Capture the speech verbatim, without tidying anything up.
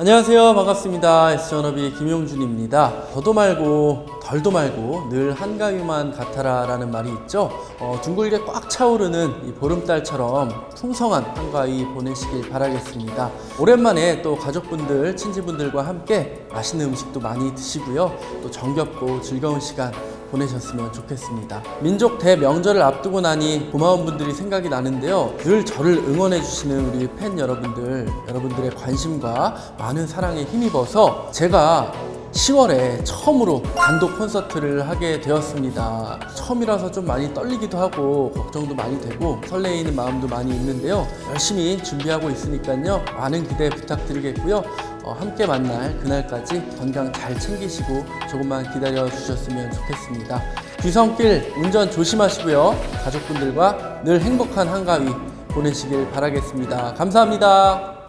안녕하세요, 반갑습니다. 에스전업의 김용준입니다. 더도 말고 덜도 말고 늘 한가위만 같아라 라는 말이 있죠. 어, 둥글게 꽉 차오르는 이 보름달처럼 풍성한 한가위 보내시길 바라겠습니다. 오랜만에 또 가족분들, 친지분들과 함께 맛있는 음식도 많이 드시고요, 또 정겹고 즐거운 시간 보내셨으면 좋겠습니다. 민족 대명절을 앞두고 나니 고마운 분들이 생각이 나는데요, 늘 저를 응원해 주시는 우리 팬 여러분들, 여러분들의 관심과 많은 사랑에 힘입어서 제가 시월에 처음으로 단독 콘서트를 하게 되었습니다. 처음이라서 좀 많이 떨리기도 하고 걱정도 많이 되고 설레이는 마음도 많이 있는데요, 열심히 준비하고 있으니까요, 많은 기대 부탁드리겠고요. 어, 함께 만날 그날까지 건강 잘 챙기시고 조금만 기다려 주셨으면 좋겠습니다. 귀성길 운전 조심하시고요, 가족분들과 늘 행복한 한가위 보내시길 바라겠습니다. 감사합니다.